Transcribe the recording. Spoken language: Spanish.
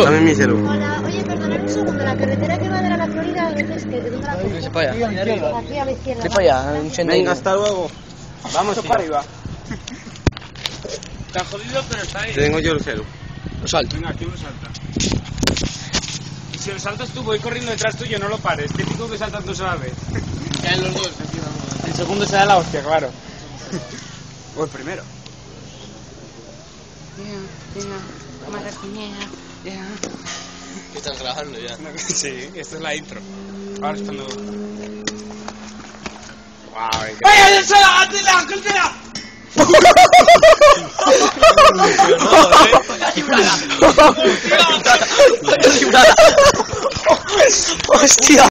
Dame mi celu. Hola, oye, perdonad un segundo, la carretera que va de la Florida, ¿dónde es que? ¿De dónde la coges? para allá. Aquí a la izquierda. De para allá, un sendero. Venga, hasta luego. Vamos para arriba. Está jodido, pero está ahí. Tengo yo el celu. Lo salto. Venga, aquí uno salta. Y si lo saltas tú, voy corriendo detrás tuyo, no lo pares. Típico que saltas dos a la vez. Caen los dos encima. El segundo será la hostia, claro. O el primero. Estás grabando ya. Sí, esta es la intro. Ahora es cuando... ¡Wow! ¡Ay, la caldera! ¡Hostia!